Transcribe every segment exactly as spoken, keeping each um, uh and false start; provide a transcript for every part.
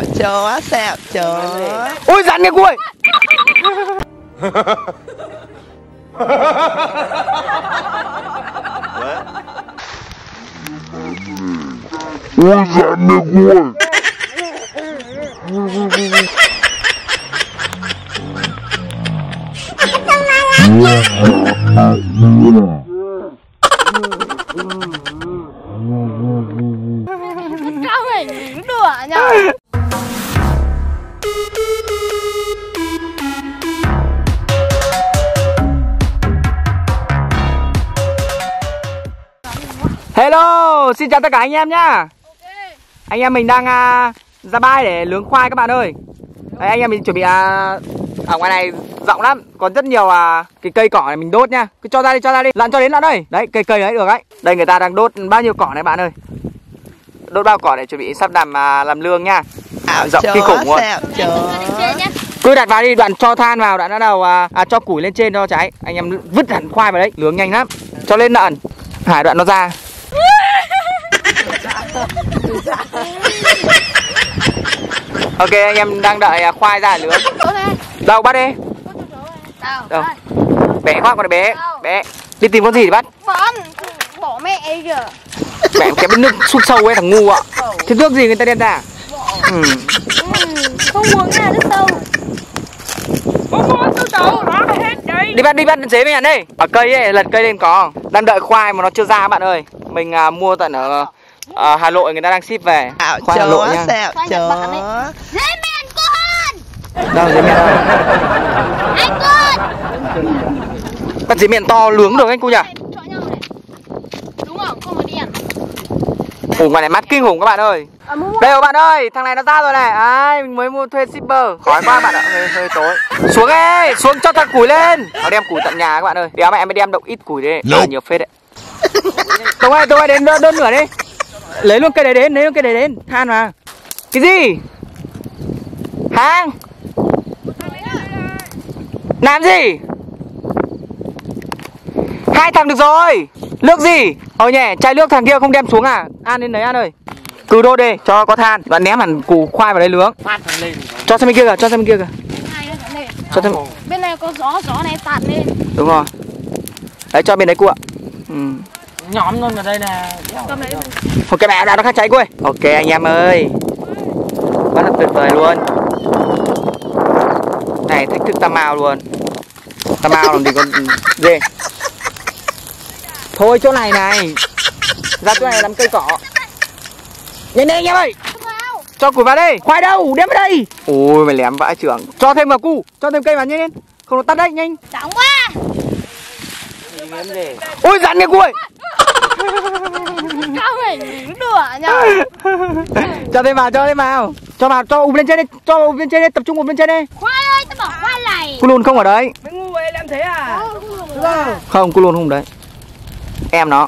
Xẹo chó, xẹo chó. Ôi rắn kìa cô ơi. Ôi rắn kìa cô ơi. Cao mình đùa nhá. Hello, xin chào tất cả anh em nhá. Okay. Anh em mình đang uh, ra bãi để nướng khoai các bạn ơi. Đấy, anh em mình chuẩn bị uh, ở ngoài này rộng lắm, còn rất nhiều uh, cái cây cỏ này mình đốt nha. Cứ cho ra đi, cho ra đi, lặn cho đến lặn đây. Đấy, cây cây đấy được đấy. Đây người ta đang đốt bao nhiêu cỏ này bạn ơi. Đốt bao cỏ để chuẩn bị sắp làm uh, làm lương nha. Ảo rộng chó, kinh khủng luôn. Cứ đặt vào đi, đoạn cho than vào, đoạn bắt đầu uh, à, cho củi lên trên cho cháy. Anh em vứt hẳn khoai vào đấy, nướng nhanh lắm. Cho lên lợn, hải đoạn nó ra. Ok, anh em đang đợi khoai ra nướng. Đâu bắt đi. Đâu? Bé quá, con này bé. Bé. Đi tìm con gì để bắt? Bỏ mẹ ấy kìa. Mẹ cái nước sút sâu ấy thằng ngu ạ. Thế nước gì người ta đem ra? Ừ. Không uống là nước sâu. Không uống sâu sâu, nó hết đấy. Đi bắt, đi bắt dế với nhặt đi. Ở cây ấy, lật cây lên có. Đang đợi khoai mà nó chưa ra các bạn ơi. Mình uh, mua tận ở uh, Hà Nội, người ta đang ship về. Ảo khoai Hà Nội nha. xẹo chó. Dế mèn con. Đâu dế mèn đâu? Anh con. Con dế mèn to nướng được anh cô nhỉ? Đúng không? Không có điện. Ủa ngoài này mắt kinh khủng các bạn ơi. Đây các bạn ơi, thằng này nó ra rồi này. Ai, mình mới mua thuê shipper. Khói quá bạn ạ, hơi, hơi tối. Xuống ê, xuống cho thật củi lên. Nó đem củi tận nhà các bạn ơi. Đéo mẹ mới đem động ít củi đi. À, nhiều phết đấy. Tùng ơi, Tùng ơi đến đơn nửa đi. Lấy luôn cây đấy đến, lấy luôn cây đấy đến. Than mà. Cái gì? Hàng. Làm gì? Hai thằng được rồi. Nước gì? Ôi nhỉ, chai nước thằng kia không đem xuống à? An đến đấy An ơi. Cứ đốt đi, cho có than. Bạn ném hẳn củ khoai vào đấy nướng. Cho sang bên kia kìa, cho sang bên kia kìa. Cho sang... Bên này có gió, gió này tạt lên. Đúng rồi. Đấy, cho bên đấy cô ạ. Ừ. Nhóm luôn ở đây nè. Một cái mẹ nào nó khác cháy cô ơi. Ok anh em ơi. Rất là tuyệt vời luôn. Này thách thức Tam Mao luôn. Tam Mao làm gì con dê. Thôi chỗ này này. Ra chỗ này làm cây cỏ. Nhanh đi anh em ơi. Cho củi vào đây. Khoai đâu, đem vào đây. Ôi mày lém vãi trưởng. Cho thêm vào cu, cho thêm cây vào nhanh lên. Không nó tắt đấy, nhanh. Đóng quá. Ôi rắn kìa cô ơi. Cao mình đùa nhá. Cho thêm vào, cho thêm vào. Cho vào, cho ụp lên trên đi, cho ụp lên trên đi, tập trung ụp lên trên đi. Khoai ơi, tao bảo khoai này. Cô lùn không ở đấy. Mấy ngu vậy làm thế à? Không, không, cô lùn không đấy. Em nó.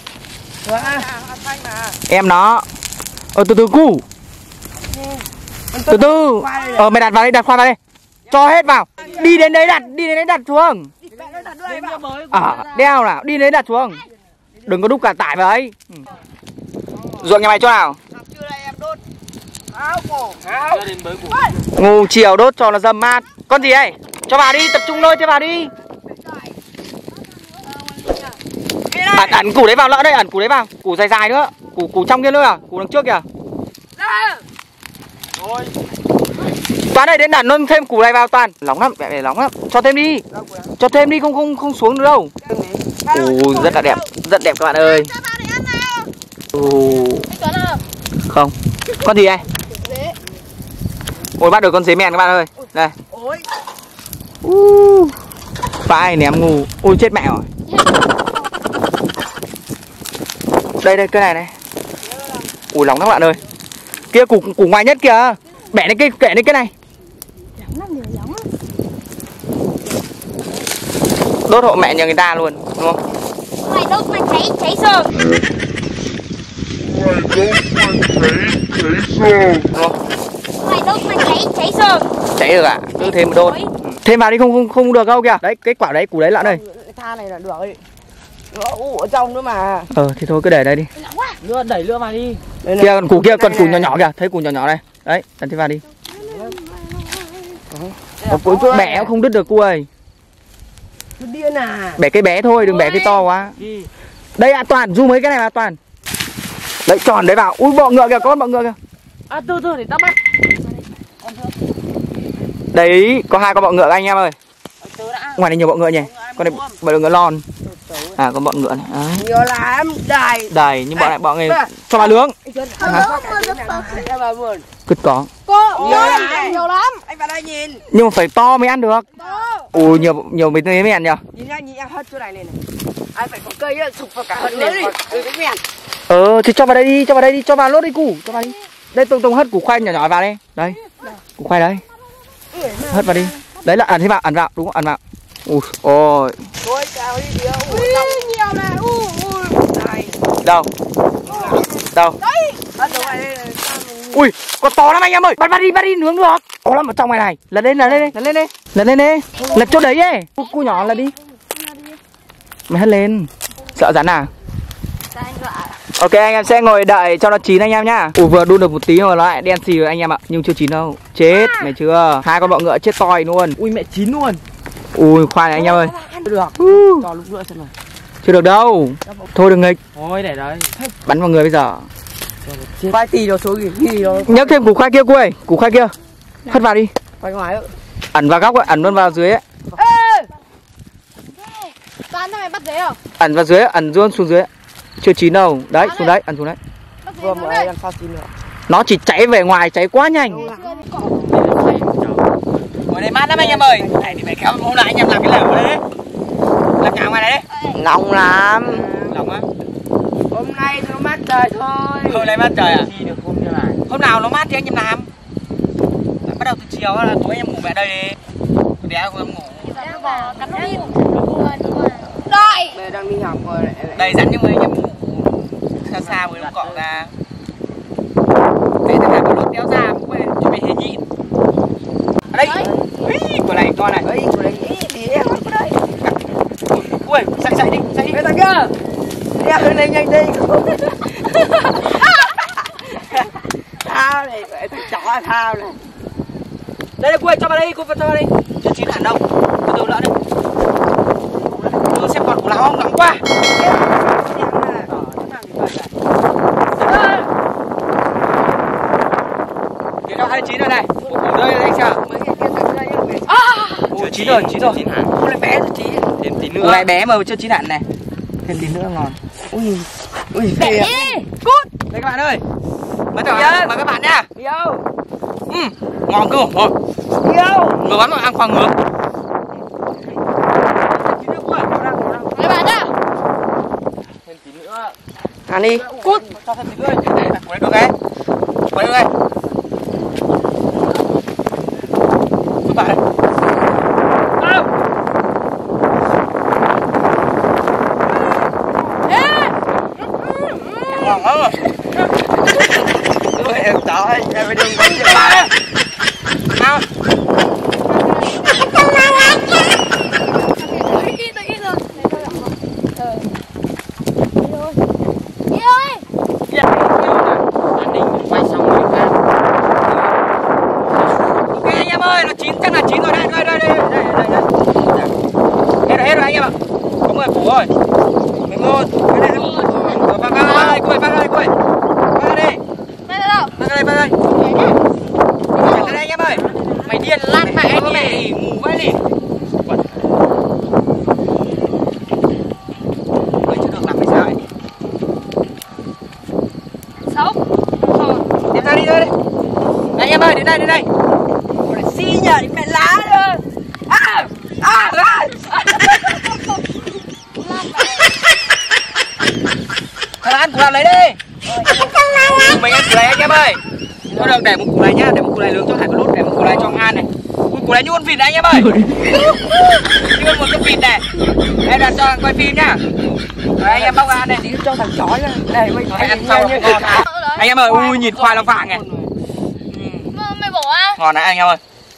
Em nó. Ờ từ từ cu. Từ từ. Ờ mày đặt vào đây, đặt khoai vào đây. Cho hết vào. Đi đến đấy đặt, đi đến đấy đặt xuống. À, đeo nào, đi đến đấy đặt xuống. Đừng có đúc cả tải vào ấy. Ruộng nhà mày chỗ nào? Ngủ chiều đốt cho nó dầm mát. Con gì đây? Cho vào đi, tập trung thôi, cho vào đi. Ẩn, ẩn củ đấy vào lỡ đây, ẩn củ đấy vào. Củ dài dài nữa. Củ củ trong kia nữa à? Củ đằng trước kìa. Toàn đây đến đặt luôn thêm củ này vào Toàn. Nóng lắm, mẹ này nóng lắm. Cho thêm đi. Cho thêm đi, không không không xuống được đâu. Ồ, rất là đẹp, rất đẹp các bạn ơi. Ồ. Không. Con gì đây? Ôi bắt được con dế mèn các bạn ơi. Đây. Uh. Vãi ném ngu. Ôi chết mẹ rồi. Đây đây cái này này. Ui nóng các bạn ơi. Kia củ củ ngoài nhất kìa. Bẻ lên cái kệ lên cái này. Đốt hộ mẹ nhà người ta luôn, đúng không? Mày đốt mày cháy cháy sờn. Đúng không? Mày đốt mày cháy cháy sờn. Cháy được ạ? À? Cứ thêm một đốt. Thêm vào đi không không không được đâu kìa. Đấy cái quả đấy, củ đấy lợn ơi. Than này là được ấy. Nó ủ ở trong nữa mà. Ờ thì thôi cứ để đây đi. Lưa đẩy lưa vào đi. Kia còn củ kia, còn củ nhỏ nhỏ kìa, thấy củ nhỏ nhỏ này. Đấy, đặt thêm vào đi. Ờ, Bẻ không đứt được cua ơi. Điên à. Bẻ cái bé thôi, đừng bẻ cái to quá. Đây à Toàn, du mấy cái này mà Toàn. Đấy tròn đấy vào. Ui bọ ngựa kìa, có con bọ ngựa kìa. À từ từ để tao bắt. Đấy, có hai con bọ ngựa anh em ơi. Ngoài này nhiều bọ ngựa nhỉ. Con này bọ ngựa lon. À con bọ ngựa này. À. Nhiều lắm, đầy. Đầy nhưng bọn này bọ này cho vào nướng. Cứt có. Nhiều lắm, nhiều lắm. Anh vào đây nhìn. Nhưng mà phải to mới ăn được. Ui nhiều nhiều mấy mấy mèn nhỉ. Nhìn nha, nhìn em hất chỗ này lên này. Anh phải có cây á, sụp vào cả hất lên. Ừ cái mèn. Ờ thì cho vào đây đi, cho vào đây đi, cho vào lốt đi củ, cho vào đi. Đây Tùng Tùng hất củ khoai nhỏ nhỏ vào đây. Đây. Củ khoai đấy. Hất vào đi. Đấy là ẩn thế vào, ẩn vào, đúng không? Ẩn vào. Ui ôi. Ôi chào đi đi. Ui nhiều này. Ui ui. Đâu? Đâu? Đấy. Bắt đầu này. Ui, con to lắm anh em ơi. Bắt bắt đi, bắt đi nướng được. To lắm ở trong này này. Lật lên, lật lên đi, lật lên đi. Lật lên đi. Lật chỗ đấy ấy. Cu nhỏ là đi. Mày hất lên. Sợ rắn à? Ok anh em sẽ ngồi đợi cho nó chín anh em nhá. Ui vừa đun được một tí mà nó lại đen xì rồi anh em ạ. Nhưng chưa chín đâu. Chết mày chưa. Hai con bọ ngựa chết toi luôn. Ui mẹ chín luôn. Ui khoai này anh em ơi. Được. Cho lúc nữa xem nào. Chưa được đâu. Thôi đừng nghịch. Thôi để đấy. Bắn vào người bây giờ. Khoai tì nó số gì gì nó. Nhấc thêm củ khoai kia cua ơi. Củ khoai kia. Hất vào đi. Khoai ngoài ấy. Ẩn vào góc ấy, ẩn luôn vào dưới ấy. Ê. Toàn thằng này bắt dế không? Ẩn vào dưới, ẩn luôn xuống dưới. Chưa chín đâu. Đấy, xuống đấy, ẩn xuống đấy. Vừa mới ăn sao chín nữa. Nó chỉ cháy về ngoài, cháy quá nhanh. Ngồi đây mát lắm anh em ơi. Này thì phải kéo hôm nay anh em làm cái lẩu đấy. Làm nhà ngoài này đấy. Nóng lắm. Nóng á. Hôm nay nó mát trời thôi. Hôm nay mát trời à? Đi được hôm như này. Hôm nào nó mát thì anh em làm. Bắt đầu từ chiều là tối anh em ngủ mẹ đây đi. Đéo em ngủ. Đây. Đây đang đi học rồi. Đây rắn nhưng mà anh em ngủ xa xa với nó cọ ra. Mẹ thằng này có lốt đéo ra cũng phải cho mày hề nhịn. Ở đây. Ui, của này to này. Ui, của này đi em ở đây. Ui, chạy chạy đi, chạy đi. Ê thằng kia. Đeo lên đây nhanh đi. Thao này, chó thao này. Đây là cua cho vào đây, cua cho vào đây. Chưa chín hẳn đâu. Từ từ nữa đi. Tôi xem còn củ nào không, nóng quá. Kìa các hai chín rồi này. Ở đây anh xem. Chưa chín rồi, chín rồi. Chín hẳn. Cua này bé rồi chín. Thêm tí nữa. Củ này bé mà chưa chín hẳn này. Thêm tí nữa ngon. Ui. Ui. Để cút. Đây các bạn ơi. Mời các, mời các bạn nha. Yêu. Ừ, ngon cơ. Ngon. Yêu. Ngứa bắn vào ăn khoang ngứa. Các bạn nhá. Thêm tí nữa. Ăn đi. Cút. Cho thêm tí nữa. Củ này được đấy. Củ này được đấy. Các bạn ơi. Ngon lắm rồi. Ui em trời, em phải đừng quay Các bạn ơi. Nào. Rồi. Mình ngon. Cái này nó. Rồi phát ra đây, cua phát ra đây, cua. Phát ra đây. Đây đâu? Phát ra đây, phát ra đây. Phát ra đây anh em ơi. Mày điên lát mẹ anh mày ngủ vậy đi. Mày chưa được làm cái sao ấy. Sáu. Đem ra đi thôi đi. Này anh em ơi, đến đây, đến đây. xi nhờ đi mẹ lá rồi. À, à, à. Thằng ăn củ làm lấy đi. Mình ăn củ này anh em ơi. Thôi được, để một củ này nhá, để một củ này nướng cho Hải có lốt, để một củ này cho An này. Ui, củ này như con vịt này anh em ơi. Như con một con vịt này. Em đặt cho quay phim nhá. Đấy, anh em bóc ra này. Cho thằng chó nhá. Đây mày phải ăn sau như ngon. Anh em ơi, ui nhìn khoai nó vàng này. Mày bỏ á. Ngon này anh em ơi.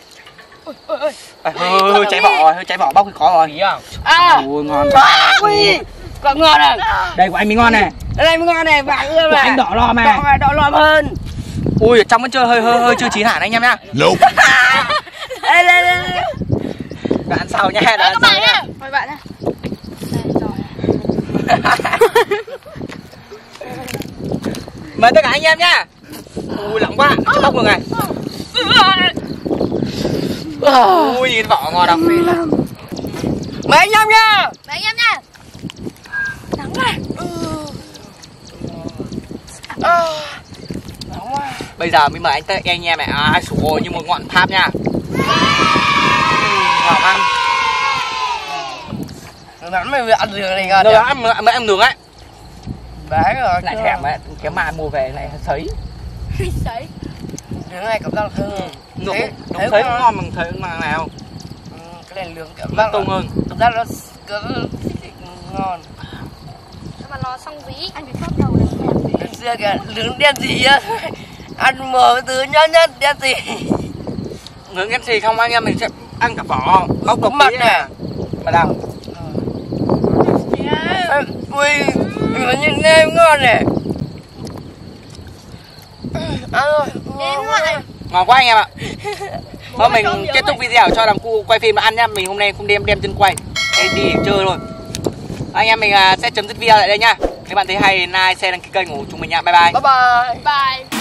Hơi hơi cháy vỏ, hơi cháy vỏ bóc thì khó rồi. À. Ui ngon. Ui, còn ngon này. Đây của anh mới ngon này. Đây mới ngon này, vàng ưa mà. Anh đỏ lòm này. Đỏ này, đỏ lòm hơn. Ui, ở trong vẫn chưa hơi hơi hơi chưa chín hẳn anh em nhá. Nope. Đây đây đây. Đoạn ăn sau nha, đoạn ăn Các sau bạn nha. nhá. Mời bạn nhá. Mời tất cả anh em nhá. Ui lỏng quá, cho bóc một ngày. Ui nhìn vỏ ngon không? Mời anh em nha. Mời anh em nha. Nóng quá. Bây giờ mình mời anh tất anh em này, ai sủ ôi như một ngọn tháp nha. Ngon ăn. Nắm mày ăn đường này ngon. Nó ăn mới ăn nướng ấy. Đấy rồi. Lại thèm ấy, cái mai mua về này sấy. Sấy. Đường này cảm giác thơm. Nướng đúng thấy cũng ngon bằng thấy mà nào. Cái này nướng cảm giác Tung hơn. cảm giác nó cứ ngon. Nhưng mà nó xong ví. Anh phải chót đầu này. Xưa kìa nướng đen gì á. Ăn mở thứ nhất nhất đen gì. Nướng đen gì không anh em mình sẽ ăn cả vỏ. Bóc bóc mặt nè. Mà đâu? Ui, nó như nem ngon này. Ăn rồi. Em lại. Ngon quá anh em ạ. Thôi mình kết thúc video cho đằng cu quay phim mà ăn nhá. Mình hôm nay không đem đem chân quay, đi để chơi luôn. Anh em mình sẽ chấm dứt video lại đây nhá. Nếu bạn thấy hay like, share, đăng ký kênh của chúng mình nha. Bye bye. Bye bye. Bye.